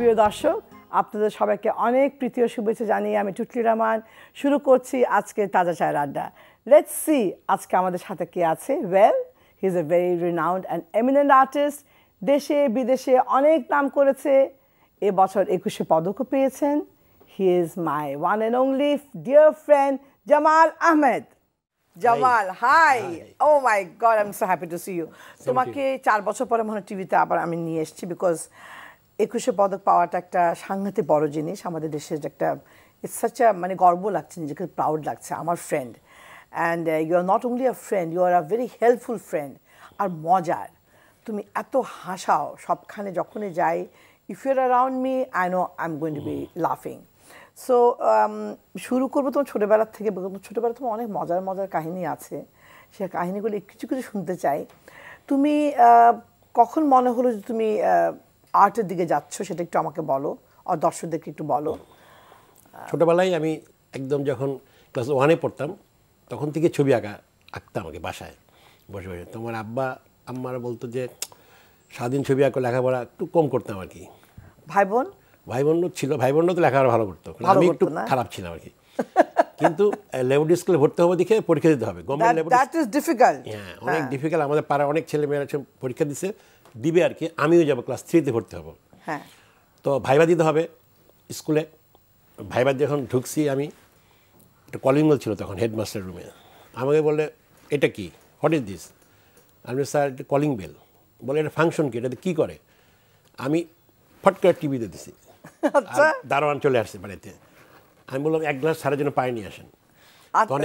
প্রিয় দর্শক, আপনাদের সবাইকে অনেক প্রীতি ও শুভেচ্ছা জানিয়ে আমি টুটলি রহমান শুরু করছি আজকে তাজা চায়ের আড্ডা। লেটস সি আজকে আমাদের সাথে কে আছে। Well, he is a very renowned and eminent artist. দেশে বিদেশে অনেক নাম করেছে, এবছর 21 পদকও পেয়েছেন। He is my one and only dear friend Jamal Ahmed. Jamal, hi. Oh my God, I am so happy to see you. তোমাকে 4 বছর পরে মনে হয় টিভিতে আবার আমি নিয়ে এসেছি, বিকজ 21 পদক পাওয়াটা একটা সাংঘাতিক বড় জিনিস আমাদের দেশের। একটা ইটস সাচ আ মানে গর্ব লাগছে, নিজেকে প্রাউড লাগছে। আমার friend, and you are not only a friend, you are a very helpful friend. আর মজার, তুমি এত হাসাও সবখানে যখনই যাই। If your around me, I know I am going to be লাফিং। সো শুরু করবো তোমার ছোটোবেলার থেকে। ছোটোবেলা তোমার অনেক মজার মজার কাহিনী আছে, সে কাহিনীগুলো কিছু কিছু শুনতে চাই। তুমি কখন মনে হলো যে তুমি আর্টের দিকে যাচ্ছ, সেটা একটু আমাকে বলো, আর দর্শকদেরকে একটু বলো। ছোটোবেলায় আমি একদম যখন ক্লাস 1-এ পড়তাম তখন থেকে ছবি আঁকতাম আমাকে বাসায় বসে বসে। তোমার আব্বা আম্মারা বলতো যে স্বাধীন ছবি আঁকো, লেখাপড়া একটু কম করতাম আর কি। ভাই বোন? ভাই বোনও ছিল, ভাই বোনও তো লেখাপড়া ভালো করতো, আমি একটু খারাপ ছিলাম আর কি। কিন্তু লেবুড স্কুলে ভর্তি হবো দেখে পরীক্ষা দিতে হবে। হ্যাঁ, অনেক ডিফিকাল্ট। আমাদের পাড়ার অনেক ছেলে মেয়েরা পরীক্ষা দিবে আর কি। আমিও যাবো ক্লাস 3-তে ভর্তি হবো। হ্যাঁ, তো ভাইবা দিতে হবে স্কুলে। ভাইবা যখন ঢুকছি, আমি একটা কলিং বেল ছিল তখন হেডমাস্টার রুমে। আমাকে বলে, এটা কি, হোয়াট ইজ দিস? আমি স্যার, এটা কলিং বেল। বলে, এটা ফাংশন কি, এটাতে কী করে? আমি ফট করে টিভিতে দিছি, দারোয়ান চলে আসছে বাড়িতে। আমি বললাম, 1 গ্লাস ছাড়ার জন্য পানি নিয়ে আসেন। তখন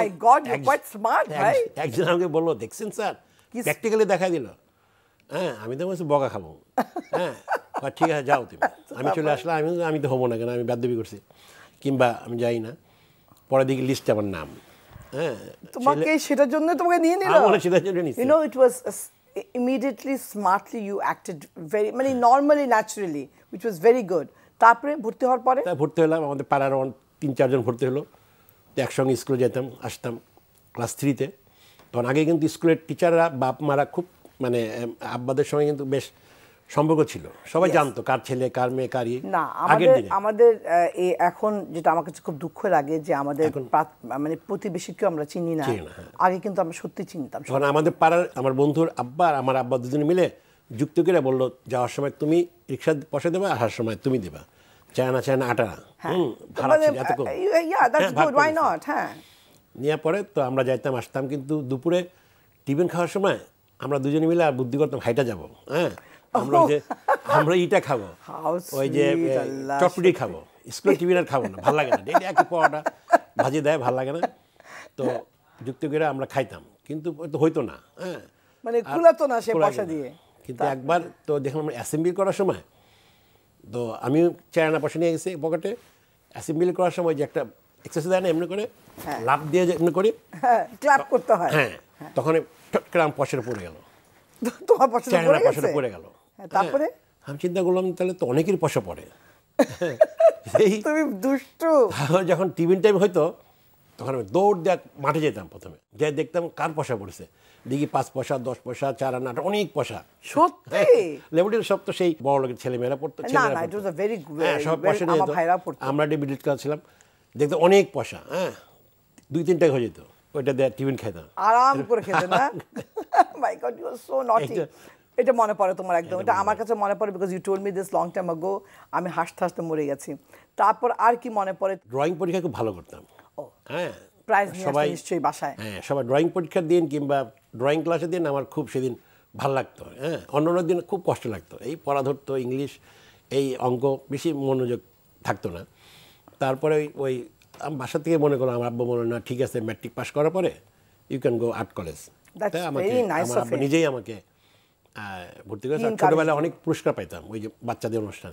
একজন আমাকে বললো, দেখছেন স্যার, প্র্যাকটিক্যালি দেখাই দিল। হ্যাঁ, আমি তো বলছি বকা খাবো। হ্যাঁ, ঠিক আছে, যাও তুমি। আমি চলে আসলাম। আমি তো হবো না, কেন আমি বাধ্যবি করছি, কিংবা আমি যাই না। পরে দিকে লিস্টে আমার নাম। হ্যাঁ, তোমাকে সেটার জন্য তোমাকে নিয়ে নিল। সেটার জন্য নিয়েছি। You know, it was immediately, smartly you acted very, মানে normally, naturally, which was very good. তারপরে ভর্তি হওয়ার পরে ভর্তি হলাম। আমাদের পাড়ার 3-4 জন ভর্তি হলো। তো একসঙ্গে স্কুলে যেতাম আসতাম ক্লাস 3-তে। তখন আগে কিন্তু স্কুলের টিচাররা, বাপ মারা খুব মানে আব্বাদের সঙ্গে কিন্তু বেশ সম্পর্ক ছিল। সবাই জানতো কার ছেলে, কার মেয়ে, কারই না। আমাদের এখন যেটা আমার কাছে খুব দুঃখ লাগে যে আমাদের মানে প্রতিবেশীকেও আমরা চিনি না। আগে কিন্তু আমরা সত্যি চিনতাম। তখন আমাদের পাড়ার আমার বন্ধুর আব্বা আর আমার আব্বা দুজনে মিলে যুক্ত করে বললো, যাওয়ার সময় তুমি রিক্সা পয়সা দেবা, আসার সময় তুমি দেবা। চায় না আটা ভাড়া ছিল এত কম। নেওয়ার পরে তো আমরা যাইতাম আসতাম, কিন্তু দুপুরে টিফিন খাওয়ার সময় আমরা দুজনে মিলে আর বুদ্ধি করতাম হাইটা যাবো। হ্যাঁ, আমরা ইটা খাবো, ওই যে চটপটি খাবো। স্কুল টিফিন আর খাবো না, ভালো লাগে না। ডেলি একই পরোটা ভাজি দেয়, ভালো লাগে না। তো যুক্ত করে আমরা খাইতাম, কিন্তু হইতো না। হ্যাঁ, মানে কুলাতো না সে পয়সা দিয়ে। কিন্তু একবার তো দেখলাম অ্যাসেম্বলি করার সময়, তো আমি চায়না পয়সা নিয়ে গেছি পকেটে। অ্যাসেম্বলি করার সময় যে একটা এক্সারসাইজ দেয় না, এমনি করে লাফ দিয়ে এমনি করি, ক্ল্যাপ করতে হয়। হ্যাঁ, তখন টট করে আমার পয়সাটা পড়ে গেল। তোমার পয়সাটা পড়ে গেল। তারপরে আমি চিন্তা করলাম, তাহলে তো অনেকেরই পয়সা পড়ে। তুমি দুষ্টু। যখন টিফিন টাইম হইতো তখন আমি দৌড় দিয়ে মাঠে যেতাম। প্রথমে যে দেখতাম কার পয়সা পড়েছে, দেখি 5 পয়সা, 10 পয়সা, 4 আনা, অনেক পয়সা। সত্যি লেবুটির সব তো সেই বড় লোকের ছেলেমেয়েরা পড়তো। সব পয়সা নিয়ে যেত। আমরা মিডল ক্লাস ছিলাম, দেখতে অনেক পয়সা। হ্যাঁ, 2-3 টাকা হয়ে যেত, ওইটা দিয়ে টিফিন খাইতাম আরাম করে খেতে না। My God, you are so naughty. এটা মনে পড়ে তোমার একদম। এটা আমার কাছে মনে পড়ে, because you told me this long time ago. আমি হাসতে হাসতে মরে গেছি। তারপর আর কি মনে পড়ে? ড্রয়িং পরীক্ষা খুব ভালো করতাম। হ্যাঁ, প্রাইজ সবাই নিশ্চয়ই বাসায়। হ্যাঁ, সবাই ড্রয়িং পরীক্ষার দিন কিংবা ড্রয়িং ক্লাসের দিন আমার খুব সেদিন ভালো লাগতো। হ্যাঁ, অন্য দিন খুব কষ্ট লাগতো। এই পড়া ধরতো, ইংলিশ, এই অঙ্ক বেশি মনোযোগ থাকতো না। তারপরে ওই বাসা থেকে মনে করো, আমার আব্বা মনে না, ঠিক আছে, ম্যাট্রিক পাস করার পরে you can go art college. আমার আব্বা নিজেই আমাকে ভর্তি করে। ছোটবেলায় অনেক পুরস্কার পাইতাম ওই যে বাচ্চাদের অনুষ্ঠানে।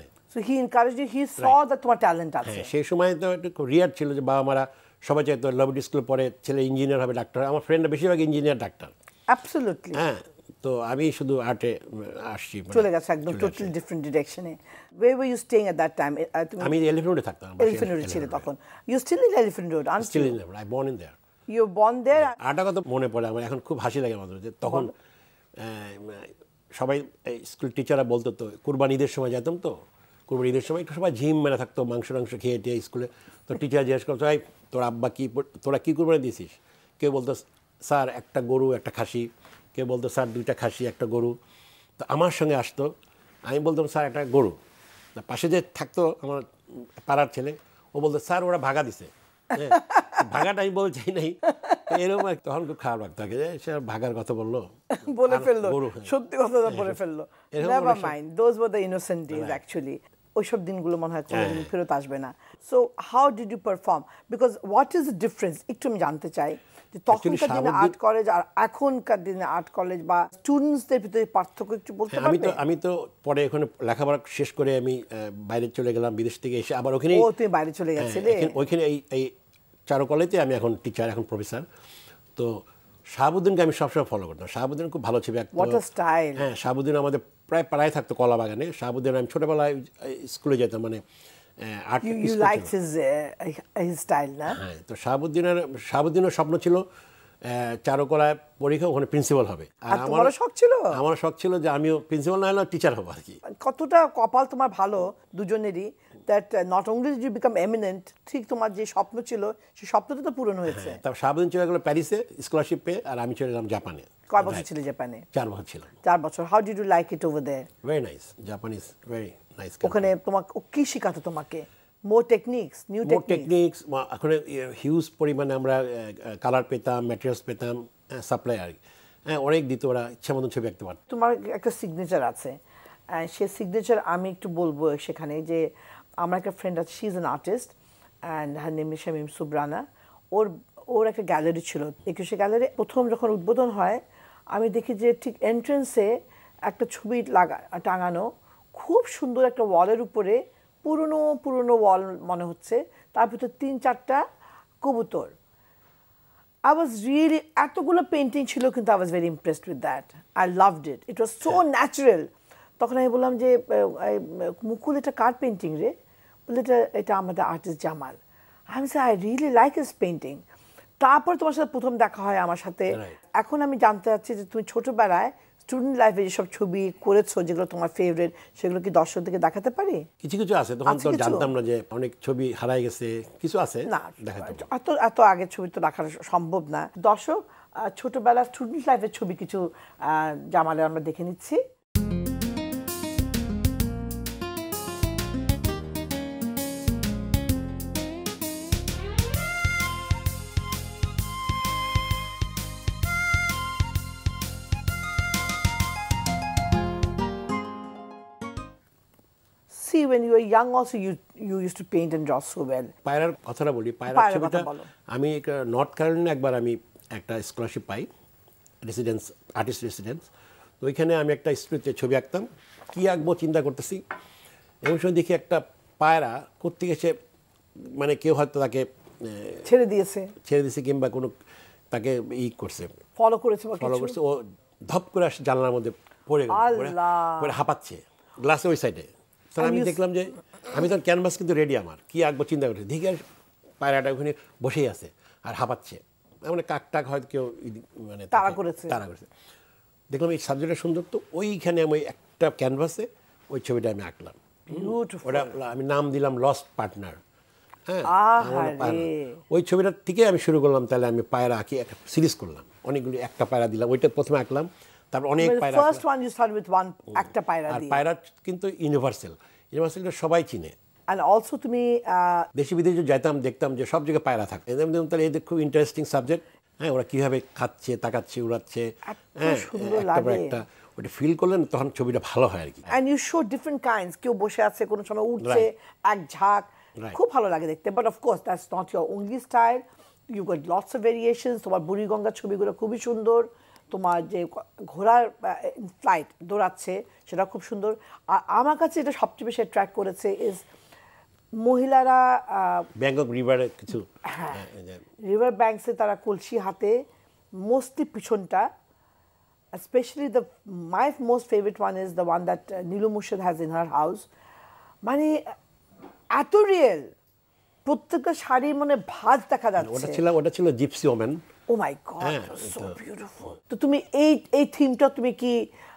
হ্যাঁ, সেই সময় তো একটু রিয়ার ছিল যে বাবা মারা সবাই চাইতো লেবুড স্কুলে পড়ে ছেলে ইঞ্জিনিয়ার হবে, ডাক্তার। আমার ফ্রেন্ডরা বেশিরভাগ ইঞ্জিনিয়ার, ডাক্তার। অ্যাবসলিউটলি। হ্যাঁ, তো আমি শুধু আর্টে আসছি, চলে গেছে একদম টোটালি ডিফারেন্ট ডিরেকশনে। Where were you staying at that time? আমি এলিফ্যান্ট রোডে থাকতাম। এলিফ্যান্ট রোডে ছিল তখন। You still in Elephant Road, aren't you? Still in Elephant. I born in there. You born there? আরেকটা কথা মনে পড়ে আমার, এখন খুব হাসি লাগে আমাদের, যে তখন সবাই স্কুল টিচাররা বলতো, তো কুরবানি ঈদের সময় যেতাম, তো কোরবানির ঈদের সময় একটু সবাই ঝিম মেরে থাকতো, মাংস খেয়ে টেয়ে স্কুলে। তো টিচার জিজ্ঞেস করতো, এই তোর আব্বা তোরা কী কোরবানি দিয়েছিস? কেউ বলতো স্যার একটা গরু একটা খাসি, কেউ বলতো স্যার 2টা খাসি একটা গরু। তো আমার সঙ্গে আসতো, আমি বলতাম স্যার একটা গরু। পাশে যে থাকতো আমার পাড়ার ছেলে, ও বলতো স্যার ওরা ভাগা দিছে। হ্যাঁ, ভাগাটা আমি বলছি নাই, এরকম তখন খুব খারাপ লাগতো যে সে ভাগার কথা বললো, বলে ফেললো, সত্যি কথা বলে ফেললো। Never mind, those were the innocent days actually. ওইসব দিনগুলো মনে হয় কোনোদিন ফেরত আসবে না। So how did you perform, because what is the difference একটু আমি জানতে চাই, যে তখনকার দিনে আর্ট কলেজ আর এখনকার দিনে আর্ট কলেজ বা স্টুডেন্টসদের ভিতরে পার্থক্য একটু বলতে পারবে? আমি তো পরে ওখানে লেখাপড়া শেষ করে আমি বাইরে চলে গেলাম, বিদেশ থেকে এসে আবার ওখানে। ও তুমি বাইরে চলে গেছিলে? ওইখানে এই চারুকলাতে আমি এখন টিচার, এখন প্রফেসর। তো শাহাবুদ্দিনকে আমি সবসময় ফলো করতাম। শাহাবুদ্দিন খুব ভালো ছবি আঁকতো। হ্যাঁ, শাহাবুদ্দিন আমাদের প্রায় পাড়ায় থাকতো কলা বাগানে। শাহাবুদ্দিন আমি ছোটোবেলায় স্কুলে যেতাম, মানে আর্ট স্টাইল না। হ্যাঁ, তো শাহাবুদ্দিনের স্বপ্ন ছিল চারুকলায় পরীক্ষা ওখানে প্রিন্সিপাল হবে। আর আমারও শখ ছিল, আমারও শখ ছিল যে আমিও প্রিন্সিপাল না হলেও টিচার হবো আর কি। কতটা কপাল তোমার ভালো দুজনেরই, that not only did you become eminent, ঠিক তোমার যে স্বপ্ন ছিল সেই স্বপ্নটা তো পূরণ হয়েছে। তারপর শাহাবুদ্দিন চলে গেল প্যারিসে স্কলারশিপ পেয়ে, আর আমি চলে গেলাম জাপানে। কয় বছর ছিল জাপানে? 4 বছর ছিলাম। 4 বছর। How did you like it over there? Very nice, Japan is very nice. ওখানে তোমাকে কি শেখাতো তোমাকে? More techniques, new techniques. এখন হিউজ পরিমাণে আমরা কালার পেতাম, ম্যাটেরিয়ালস পেতাম, সাপ্লাই আর হ্যাঁ অনেক দিত, ওরা ইচ্ছা মতন ছবি আঁকতে পারত। তোমার একটা সিগনেচার আছে, সে সিগনেচার আমি একটু বলবো সেখানে, যে আমার একটা ফ্রেন্ড আছে, she is an artist and her name is Shamim Subrana. ওর একটা গ্যালারি ছিল, 21শে গ্যালারি। প্রথম যখন উদ্বোধন হয় আমি দেখি যে ঠিক এন্ট্রেন্সে একটা ছবি টাঙানো, খুব সুন্দর একটা ওয়ালের উপরে, পুরনো ওয়াল মনে হচ্ছে, তার ভিতরে 3-4টা কবুতর। I was really, এতগুলো পেন্টিং ছিল, কিন্তু I was very impressed with that. I loved it. It was so natural. তখন আমি বললাম যে মুকুল এটা কার পেন্টিং রে? বলে এটা আমাদের আর্টিস্ট জামাল। আমি বলছি I really like his painting. তারপর তোমার সাথে প্রথম দেখা হয় আমার সাথে। এখন আমি জানতে চাচ্ছি যে তুমি ছোটবেলায় স্টুডেন্ট লাইফে যেসব ছবি করেছো, যেগুলো তোমার ফেভারিট, সেগুলো কি দর্শকদেরকে দেখাতে পারি? কিছু আছে, তখন তো জানতাম না যে অনেক ছবি হারাই গেছে, কিছু আছে না, এত আগের ছবি তো দেখানো সম্ভব না। দর্শক ছোটবেলার স্টুডেন্ট লাইফের ছবি কিছু জামালে আমরা দেখে নিচ্ছি। See, when you were young also you used to paint and draw so well. পায়রার কথাটা বলি, পায়রার ছবিটা আমি নর্থ ক্যারোলিনা একবার আমি একটা স্কলারশিপ পাই, রেসিডেন্স, আর্টিস্ট রেসিডেন্স। তো ওইখানে আমি একটা স্টুডিওতে ছবি আঁকতাম, কী আঁকবো চিন্তা করতেছি, এমন সময় দেখি একটা পায়রা কোত্থেকে এসে, মানে কেউ হয়তো তাকে ছেড়ে দিয়েছে কিংবা কোনো তাকে করছে, ফলো করেছে, ও ধপ করে আসে জানলার মধ্যে পড়ে হাঁপাচ্ছে গ্লাসে ওই সাইডে। তখন আমি দেখলাম যে আমি তখন ক্যানভাস কিন্তু রেডি, আমার কী আঁকবো চিন্তা করছি, দেখি আর পায়রাটা ওখানে বসেই আছে আর হাঁপাচ্ছে, মানে কাক হয়তো কেউ মানে তাড়া করেছে। দেখলাম এই সাবজেক্টটা সুন্দর, তো ওইখানে আমি একটা ক্যানভাসে ওই ছবিটা আমি আঁকলাম। ওটা আমি নাম দিলাম লস্ট পার্টনার। হ্যাঁ, ওই ছবিটা থেকে আমি শুরু করলাম, তাহলে আমি পায়রা আঁকি, একটা সিরিজ করলাম, অনেকগুলি একটা পায়রা দিলাম, ওইটা প্রথমে আঁকলাম, তারপর অনেক পায়রা। First one you start with one, একটা পায়রা দিয়ে। পায়রা কিন্তু ইউনিভার্সালটা সবাই চিনে। And also তুমি দেশি বিদেশে যেতাম, দেখতাম যে সব জায়গায় পায়রা থাকে, তাহলে এদের খুব ইন্টারেস্টিং সাবজেক্ট। হ্যাঁ, ওরা কীভাবে খাচ্ছে, তাকাচ্ছে, উড়াচ্ছে, হ্যাঁ, একটা ওটা ফিল করলেন, তখন ছবিটা ভালো হয় আর কি। And you show different kinds, কেউ বসে আছে, কোনো সময় উঠছে, এক ঝাঁক, খুব ভালো লাগে দেখতে। But of course that's not your only style. You got lots of variations. তোমার বুড়িগঙ্গার ছবিগুলো খুবই সুন্দর, তোমার যে ঘোড়ার ফ্লাইট দৌড়াচ্ছে সেটা খুব সুন্দর। আর আমার কাছে যেটা সবচেয়ে বেশি অ্যাট্রাক্ট করেছে ইজ মহিলারা ব্যাংকক রিভারে কিছু, রিভার ব্যাংকসে তারা কলসি হাতে, মোস্টলি পিছনটা, specially my most favourite one is the one that Nilu Murshid has in her house. মানে এত রিয়েল, প্রত্যেকটা শাড়ি মানে ভাঁজ দেখা যাচ্ছে। ওটা ছিল gypsy woman. Oh my God, it was so beautiful. তো তুমি এই থিমটা তুমি কি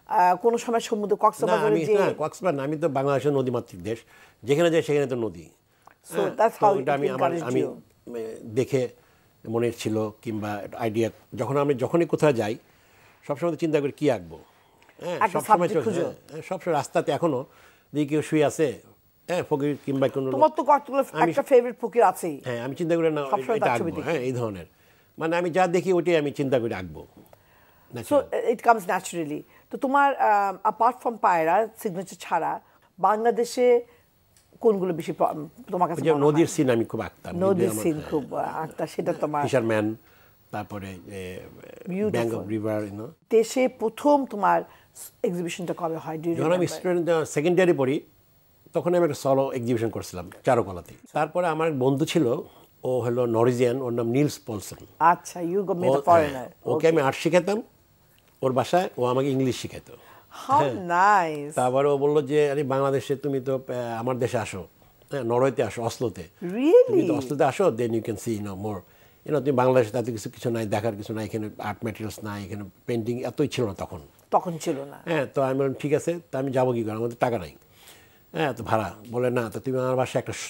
কোন সময় সমুদ্র না কক্সবাজারে আমি যে না কক্সবাজার না, আমি তো বাংলাদেশের নদীমাতৃক দেশ, যেখানে যাই সেখানে তো নদী। so that's how it আমি encouraged you. দেখে মনে ছিল কিংবা আইডিয়া, যখনই কোথাও যাই সবসময় চিন্তা করি কি আঁকবো। হ্যাঁ সবসময় সবসময় রাস্তাতে এখনো দেখি কেউ শুয়ে আছে, হ্যাঁ ফকির কিংবা কোনো, তোমার তো কতগুলো একটা ফেভারিট ফকির আছেই। হ্যাঁ আমি চিন্তা করি না এটা আঁকবো, হ্যাঁ এই ধরনের, মানে আমি যা দেখি ওইটাই আমি চিন্তা করি আঁকবো। So it comes naturally. তো তোমার apart from পায়রা সিগনেচার ছাড়া বাংলাদেশে কোনগুলো বেশি তোমার কাছে? নদীর সিন আমি খুব আঁকতাম, নদীর সিন খুব আঁকতা, সেটা তোমার ফিশারম্যান, তারপরে ব্যাঙ্ক অফ রিভার। দেশে প্রথম তোমার এক্সিবিশনটা কবে হয়? যখন আমি স্টুডেন্ট সেকেন্ড ইয়ারে পড়ি তখন আমি একটা সলো এক্সিবিশন করছিলাম চারুকলাতে। তারপরে আমার এক বন্ধু ছিল, ও হলো নরওয়েজিয়ান, ওর নাম নিলস পলসন। আচ্ছা, you go met a foreigner. ওকে আমি আর্ট শিখাতাম ওর বাসায়, ও আমাকে ইংলিশ শিখাতো। How nice. তারপরে ও বললো যে আরে বাংলাদেশে তুমি তো আমার দেশে আসো, হ্যাঁ নরওয়েতে আসো, অসলোতে। রিয়েলি? অসলোতে আসো, then you can see more. তুমি বাংলাদেশে তাতে কিছু নাই, দেখার কিছু নাই, এখানে আর্ট ম্যাটেরিয়ালস নাই, এখানে পেন্টিং এতই ছিল না তখন ছিল না। হ্যাঁ তো আমি বললাম ঠিক আছে, তা আমি যাবো কি করে, আমাদের টাকা নাই, হ্যাঁ তো ভাড়া। বলে না, তো তুমি আমার বাসায় একটা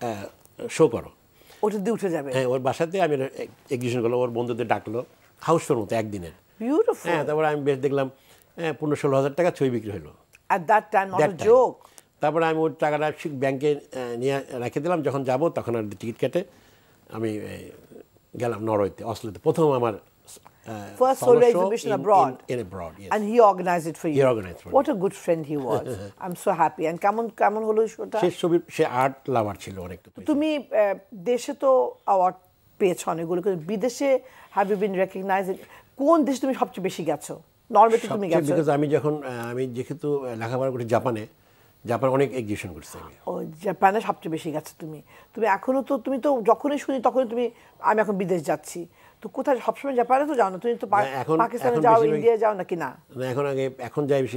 শো করো। ওটা দিয়ে উঠে যাবে? হ্যাঁ ওর বাসাতে আমি এক্সিবিশন করলো, ওর বন্ধুদের ডাকলো, হাউস শোর মতো একদিনের। বিউটিফুল। হ্যাঁ তারপরে আমি বেশ দেখলাম 15-16 হাজার টাকা ছবি বিক্রি হলো। At that time, not a joke. তারপরে আমি ওই টাকাটা ব্যাংকে নিয়ে রেখে দিলাম, যখন যাব তখন আর টিকিট কেটে আমি গেলাম নরওয়েতে, অসলোতে, প্রথম আমার first solo exhibition abroad. In abroad, yes. And he organized it for you. He organized for me. What a good friend he was. I'm so happy. And কেমন হলো শোটা? সে আর্ট লাভার ছিল অনেকটা। তুমি দেশে তো অ্যাওয়ার্ড পেয়েছো অনেকগুলো, বিদেশে have you been recognized? কোন দেশে তুমি সবচেয়ে বেশি গেছো? নরওয়েতে তুমি গেছো? বিকজ আমি যেহেতু লেখাপড়া করি জাপানে অনেক এক্সিবিশন করছি আমি। ও জাপানে সবচেয়ে বেশি গেছো তুমি। এখনো তো তুমি তো যখনই শুনি তখনই তুমি আমি এখন বিদেশ যাচ্ছি, তো কোথায় সবসময় জাপানে তো যাও না, তুমি তো পাকিস্তানে যাও, ইন্ডিয়া যাও নাকি? না এখন যাই বেশি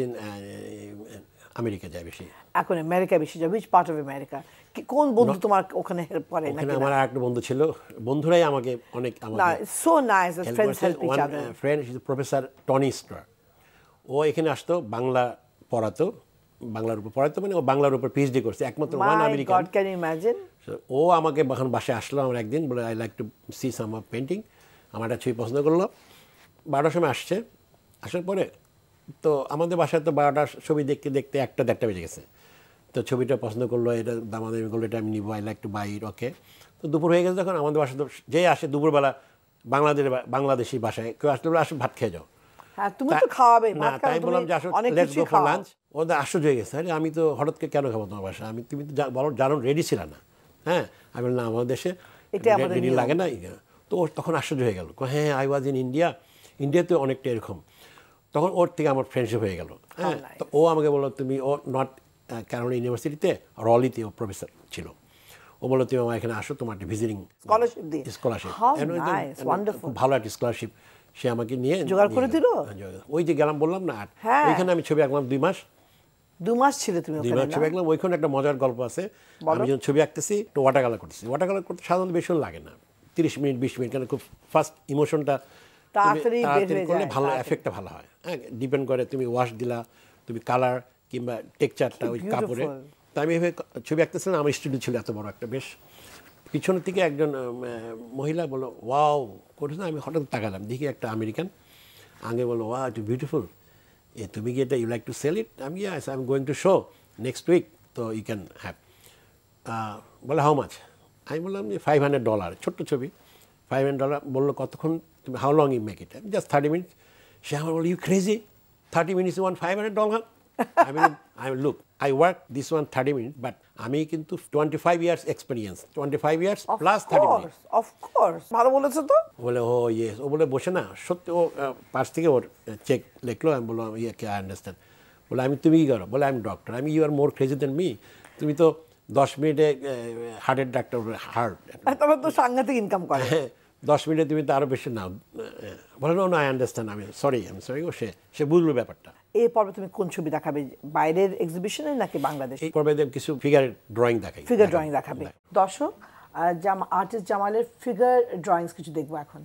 আমেরিকা যাই বেশি। এখন আমেরিকা বেশি যাও? Which part of America? কোন বন্ধু তোমার ওখানে হেল্প করে নাকি? আমার আরেকটা বন্ধু ছিল, বন্ধুরাই আমাকে অনেক so nice that friends help each other. Friend is professor Tony Starr. ও এখানে আসতো, বাংলা পড়াতো, বাংলার উপর পড়াতো, মানে ও বাংলার উপর পিএইচডি করছে, একমাত্র one American. God can you imagine. ও আমাকে এখন বাসায় আসলো আমার একদিন, বলে I like to see some of painting. আমার একটা ছবি পছন্দ করলো, 12টার সময় আসার পরে তো আমাদের বাসায় তো 12টার ছবি দেখতে দেখতে 1টা বেজে গেছে। তো ছবিটা পছন্দ করলো, এটা দামাদামি করলো, এটা আমি নিবো, I like to buy it, okay. তো দুপুর হয়ে গেছে, তখন আমাদের বাসায় তো যে আসে দুপুরবেলা বাংলাদেশি বাসায় কেউ আসলে বলে আসো ভাত খেয়ে যাও। হ্যাঁ তুমি তো খাওয়াবে। না তাই বললাম যে আসো লেটস গো ফর লাঞ্চ। ওদের আশ্চর্য হয়ে গেছে, আরে আমি তো হঠাৎ করে কেন খাবো তোমার বাসায়, তুমি তো জানো রেডি ছিল না। হ্যাঁ আমি বললাম না, আমাদের দেশে রেডি লাগে না। তো ও তখন আশ্চর্য হয়ে গেল, হ্যাঁ আই ওয়াজ ইন ইন্ডিয়াতে অনেকটা এরকম। তখন ওর থেকে আমার ফ্রেন্ডশিপ হয়ে গেল। হ্যাঁ তো ও আমাকে বললো তুমি, ও নর্থ ক্যারোলিনা ইউনিভার্সিটিতে রলিতে ও প্রফেসর ছিল, ও বললো তুমি আমার এখানে আসো, তোমার একটা ভিজিটিং স্কলারশিপ, ভালো একটা স্কলারশিপ সে আমাকে নিয়ে জোগাড় করে দিল। ওই যে গেলাম বললাম না, ওইখানে আমি ছবি আঁকলাম 2 মাস। 2 মাস ছিল তুমি ওখানে? 2 মাস ছবি আঁকলাম। ওইখানে একটা মজার গল্প আছে। আমি যখন ছবি আঁকতেছি তো ওয়াটার কালার করতেছি, ওয়াটার কালার করতে সাধারণত বেশি লাগে না, 30 মিনিট 20 মিনিট, কারণ খুব ফার্স্ট ইমোশনটা তাড়াতাড়ি করলে ভালো এফেক্টটা ভালো হয়। হ্যাঁ ডিপেন্ড করে তুমি ওয়াশ দিলা, তুমি কালার কিংবা টেক্সচারটা ওই কাপড়ে। তো আমি এভাবে ছবি আঁকতেছিলাম, আমার স্টুডিও ছিল এত বড় একটা, বেশ পিছনের থেকে একজন মহিলা বললো ওয়াও করেছে। আমি হঠাৎ তাকালাম, দেখি একটা আমেরিকান, আগে বললো ওয়া ইট বিউটিফুল, তুমি কি এটা you like to sell it? আমি I am going to show next week, তো ইউ ক্যান হ্যাভ। বলে হাউ মাচ? আমি বললাম যে $500, ছোট্ট ছবি, $500। বললো কতক্ষণ তুমি, how long you make it? Just 30 minutes. সে আমার বললো you crazy, 30 minutes you want $500? I mean, look, I work this one 30 minutes, but আমি কিন্তু 25 years experience, 25 years plus 30 minutes. Of course, ভালো বলেছো তো। বলে ও ইয়েস, ও বলে বসে না, সত্যি ও পাশ থেকে ওর চেক লিখলো। আমি বললাম ইয়ে আই আন্ডারস্ট্যান্ড। বলে তুমি কি করো? বলে আই এম ডক্টর। আমি you are more crazy than me, তুমি তো 10 মিনিটে হার্টের ডাক্তার, হার্ট তবে তো সাংঘাতিক ইনকাম করে। 10 মিনিটে তুমি তো আরও বেশি নাও। বলে না আই আন্ডারস্ট্যান্ড, আমি সরি ও সে বুঝলো ব্যাপারটা। এই পর্বে তুমি কোন ছবি দেখাবে, বাইরের এক্সিবিশনে নাকি বাংলাদেশ? এই পর্বে কিছু ফিগার ড্রয়িং দেখাবে। দর্শক আর্টিস্ট জামালের ফিগার ড্রয়িংস কিছু দেখবো এখন।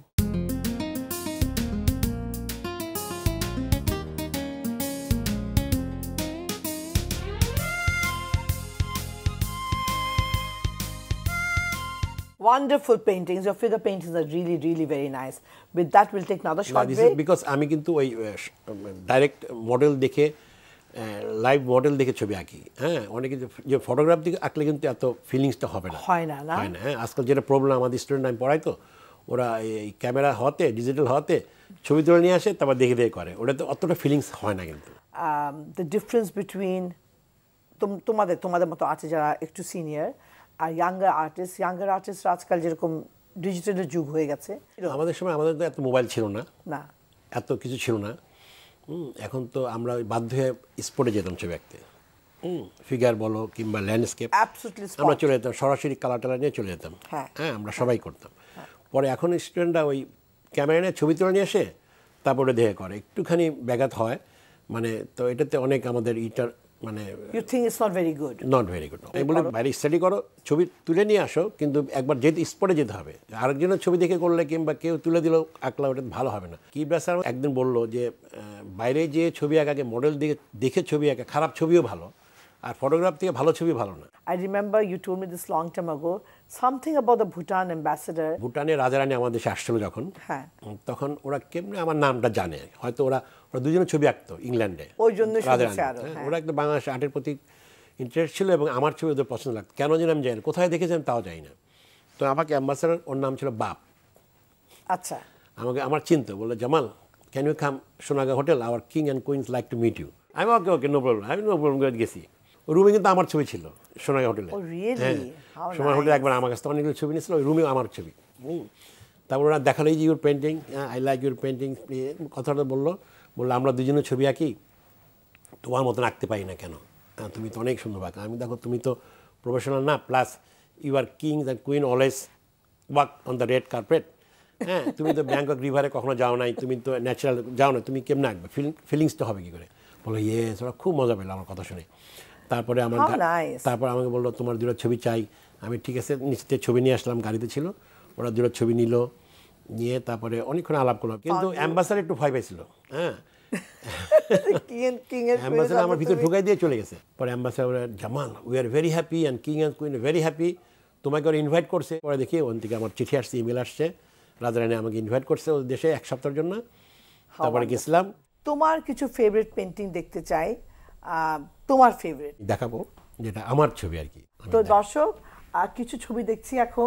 Wonderful paintings. Your figure paintings are really, really very nice. With that, we'll take another short this break. is because আমি কিন্তু ওই ডাইরেক্ট মডেল দেখে লাইভ মডেল দেখে ছবি আঁকি। হ্যাঁ, অনেকে যে ফটোগ্রাফ দিকে আঁকলে কিন্তু এত ফিলিংসটা হবে না, হয় না। হ্যাঁ, আজকাল যেটা প্রবলেম আমাদের স্টুডেন্ট আমি পড়াই তো, ওরা এই ক্যামেরা হতে ডিজিটাল হতে ছবি তুলে নিয়ে আসে, তারপর দেখে দেখে করে, ওটাতে অতটা ফিলিংস হয় না। কিন্তু দ্য ডিফারেন্স বিটুইন তোমাদের মতো আছে যারা একটু সিনিয়র আর ইয়াঙ্গার আর্টিস্ট আজকাল যেরকম ডিজিটালের যুগ হয়ে গেছে, আমাদের সময় আমাদের তো এত মোবাইল ছিল না, এত কিছু ছিল না। এখন তো আমরা বাধ্য হয়ে স্পটে যেতাম ছবি আঁকতে, ফিগার বলো কিংবা ল্যান্ডস্কেপ, আমরা চলে যেতাম সরাসরি কালার টালার নিয়ে চলে যেতাম। হ্যাঁ, আমরা সবাই করতাম। পরে এখন স্টুডেন্টরা ওই ক্যামেরা নিয়ে ছবি তুলে নিয়ে আসে, তারপরে দেখে করে, একটুখানি ব্যাঘাত হয়। মানে তো এটাতে অনেক আমাদের ইটার মানে you think it's not very good. আমি বলি বাইরে স্টাডি করো, ছবি তুলে নিয়ে আসো, কিন্তু একবার যেতে স্পটে যেতে হবে। আরেকজনের ছবি দেখে করলে কিংবা কেউ তুলে দিল আঁকলা, ওটা ভালো হবে না। কি ব্যাসার একদিন বললো যে বাইরে যে ছবি আঁকাকে মডেল দেখে ছবি আঁকা, খারাপ ছবিও ভালো, আর ফটোগ্রাফ থেকে ভালো ছবি ভালো না। I remember you told me this long time ago something about the Bhutan ambassador. ভুটানের রাজারানী আমাদের দেশে আসছিল যখন, হ্যাঁ, তখন ওরা কেমনে আমার নামটা জানে, হয়তো ওরা দুজনে ছবি আঁকতো ইংল্যান্ডে, ওই জন্য ওরা একদম বাংলাদেশ আর্টের প্রতি ইন্টারেস্ট ছিল এবং আমার ছবি ওদের পছন্দ লাগতো। কেন যেন আমি জানি না, কোথায় দেখেছেন তাও জানি না। তো আমাকে অ্যাম্বাসেডর, ওর নাম ছিল বাপ, আচ্ছা, আমার চিনতো, বললো Jamal can you come Sonargaon hotel, our king and queens like to meet you. আমি ওকে নো প্রবলেম, আমি নো প্রবলেম গেছি। রুমে কিন্তু আমার ছবি ছিল সোনাগা হোটেলে। হ্যাঁ, সোনাগা হোটেলে একবার আমার কাছে অনেকগুলো ছবি নিয়েছিল, ওই রুমেও আমার ছবি। তারপর ওরা দেখালো যে your painting, I like your painting, কথাটা বললো আমরা দুজনের ছবি আঁকি, তোমার মতন আঁকতে পারি না কেন, তুমি তো অনেক সুন্দর আঁকা। আমি দেখো তুমি তো প্রফেশনাল না, plus you are king and queen always walk on the red carpet. হ্যাঁ, তুমি তো ব্যাংকক রিভারে কখনো যাও নাই, তুমি তো ন্যাচারাল যাও না, তুমি কেমন আঁকবে, ফিলিংসটা হবে কী করে। বলো ইয়েস, ওরা খুব মজা পেলো আমার কথা শুনে। তারপরে আমাকে বললো তোমার দুটো ছবি চাই। আমি ঠিক আছে, নিচে ছবি নিয়ে আসলাম, গাড়িতে ছিল, ওরা দুটো ছবি নিয়ে তারপরে অনেকক্ষণ আলাপ করলো। কিন্তু অ্যাম্বাসাডার একটু ভয় পাইছিল। হ্যাঁ, অ্যাম্বাসাডার আমার ভিতরে ঢুকাই দিয়ে চলে গেছে। পরে ambassador Jamal we are very happy and king and queen very happy, তোমাকে ওরা ইনভাইট করছে। পরে দেখি ওখান থেকে আমার চিঠি আসছে, ইমেল আসছে, রাজারানী আমাকে ইনভাইট করছে ওদের দেশে 1 সপ্তাহের জন্য। তারপরে গেছিলাম। তোমার কিছু ফেভারিট পেন্টিং দেখতে চাই, তোমার ফেভারিট দেখাবো, যেটা আমার ছবি আর কি। তো দর্শক কিছু ছবি দেখছি এখন।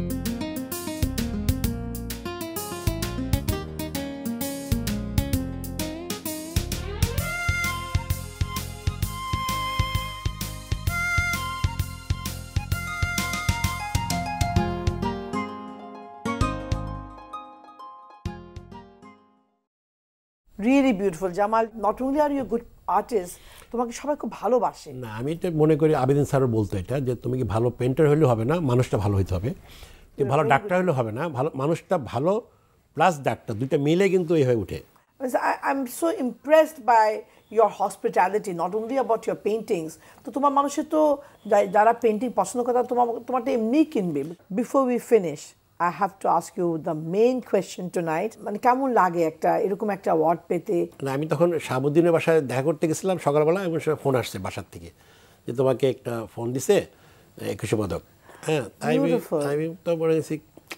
Really beautiful, Jamal. Not only are you a good artist, তোমাকে সবাই খুব ভালোবাসে। না, আমি তো মনে করি আবেদিন স্যারও বলতো এটা, যে তুমি কি ভালো পেন্টার হলে হবে না, মানুষটা ভালো হইতে হবে। তুমি ভালো ডাক্তার হলে হবে না, ভালো মানুষটা ভালো প্লাস ডাক্তার দুইটা মিলে কিন্তু এই হয়ে ওঠে। I'm so impressed by your hospitality, not only about your paintings. তো তোমার মানুষের তো যারা পেন্টিং পছন্দ করে তোমারটা এমনি কিনবে। Before we finish, I have to ask you the main question tonight. মানে কেমন লাগে এরকম একটা অ্যাওয়ার্ড পেতে? না, আমি তখন শাহাবুদ্দিনের বাসায় দেখা করতে গেছিলাম সকালবেলা, এবং সেটা ফোন আসছে বাসার থেকে যে তোমাকে একটা ফোন দিছে 21 পদক। হ্যাঁ, আমি তো মনে হয়েছি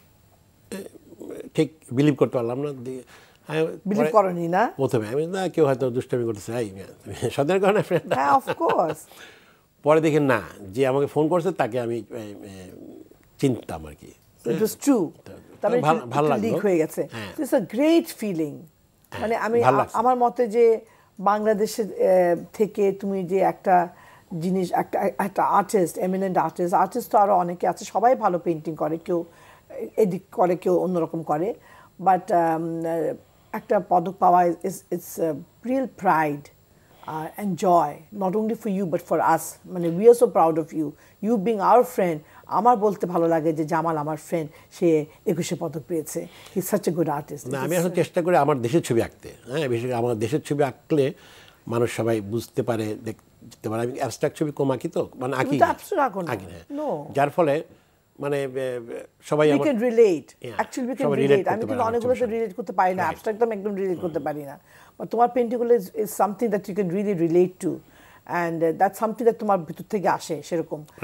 ঠিক বিলিভ করতে পারলাম না। বিলিভ করনি না প্রথমে? আমি না, কেউ হয়তো দুষ্টামি করতেছে, সদের কারণে ফ্রেন্ড। হ্যাঁ, অফকোর্স। পরে দেখি না, যে আমাকে ফোন করছে তাকে আমি চিনতাম আর কি। It was true. ভালো লাগলো, লিক হয়ে গেছে। It's a great feeling. মানে আমার মতে যে বাংলাদেশের থেকে তুমি যে একটা জিনিস, একটা আর্টিস্ট, এমিনেন্ট আর্টিস্ট তো আরও অনেকে আছে, সবাই ভালো পেন্টিং করে, কেউ এদিক করে, কেউ অন্যরকম করে, বাট একটা পদক পাওয়া it's real pride and joy, not only for you but for us. মানে we are so proud of you. You being our friend, আমার বলতে ভালো লাগে যে জামাল আমার ফ্রেন্ড, সে 21 পদক পেয়েছে। He's such a good artist. না, আমি এখন চেষ্টা করি আমার দেশের ছবি আঁকতে। হ্যাঁ, বিশেষ করে আমার দেশের ছবি আঁকলে মানুষ সবাই বুঝতে পারে, দেখতে পারে। আমি অ্যাবস্ট্রাক্ট ছবি কম আঁকি, তো মানে আঁকি না, যার ফলে মানে সবাই we can relate. Actually we can relate. আমি কিন্তু অনেকগুলোতে রিলেট করতে পারি না, অ্যাবস্ট্রাক্ট আমি একদম রিলেট করতে পারি না, বাট তোমার পেন্টিংগুলো is something that you can really relate to, and that's something that তোমার ভিতর থেকে আসে সেরকম।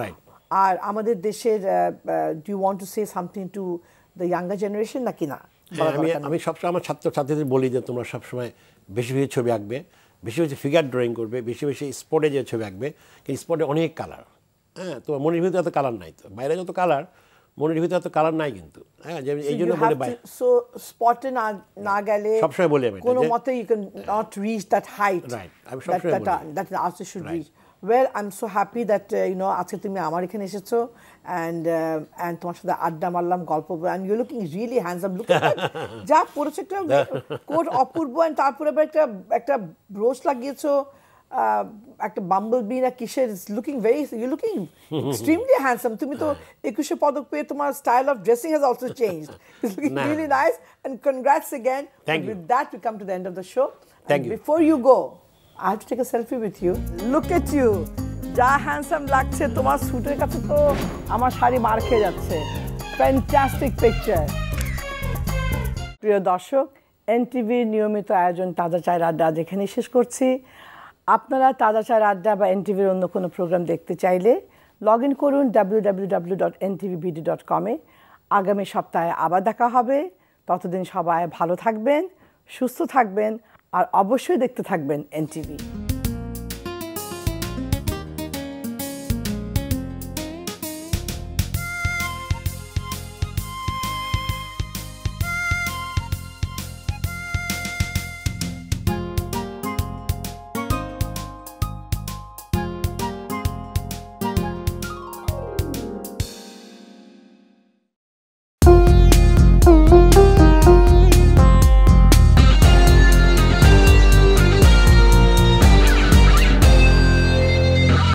আর আমাদের দেশের do you want to say something to the younger generation নাকি না? আমি সবসময় আমার ছাত্রছাত্রীদের বলি যে তোমরা সবসময় বেশি বেশি ছবি আঁকবে, বেশি বেশি ফিগার ড্রয়িং করবে, বেশি বেশি স্পটে যে ছবি আঁকবে। কিন্তু স্পটে অনেক কালার, হ্যাঁ, তোমার মনের ভিতরে এত কালার নাই, তো বাইরে যত কালার মনের ভিতরে এত কালার নাই কিন্তু, হ্যাঁ, যে এই জন্য বলে বাইরে সো স্পটে না গেলে সবসময় বলি আমি কোনো মতে you can not reach that height, right, আমি সবসময় বলি that an artist should reach. Well, I'm so happy that আজকে তুমি আমার এখানে এসেছো and তোমার সাথে আড্ডা মারলাম, গল্প, and you're looking really handsome. Look at that. যা পরেছো একটা কোট অপূর্ব, and তারপরে একটা ব্রোচ লাগিয়েছো, একটা বাম্বল বি না কিসের, you're looking extremely handsome. তুমি তো 21 পদক পেয়ে তোমার style of dressing has also changed. It's looking really nice, and congrats again. Thank you. With that we come to the end of the show. Thank you. Before you go, I have to take a selfie with you. Look at you. যা handsome লাগছে, তোমার স্যুটের কাছে তো আমার শাড়ি মার খেয়ে যাচ্ছে। Fantastic picture. প্রিয় দর্শক, এনটিভির নিয়মিত আয়োজন তাজা চায়ের আড্ডা যেখানে শেষ করছি। আপনারা তাজা চায়ের আড্ডা বা এনটিভির অন্য কোনো প্রোগ্রাম দেখতে চাইলে লগ ইন করুন www.ntvbd.com-এ। আগামী সপ্তাহে আবার দেখা হবে। ততদিন সবাই ভালো থাকবেন, সুস্থ থাকবেন, আর অবশ্যই দেখতে থাকবেন এনটিভি।